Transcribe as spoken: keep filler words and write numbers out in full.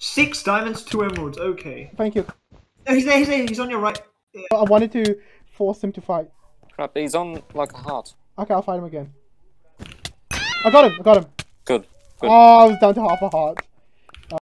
Six diamonds, two emeralds. Okay. Thank you. Oh, he's there. He's there. He's on your right. Yeah. I wanted to force him to fight. Crap, he's on like a heart. Okay, I'll fight him again. I got him. I got him. Good. Good. Oh, I was down to half a heart.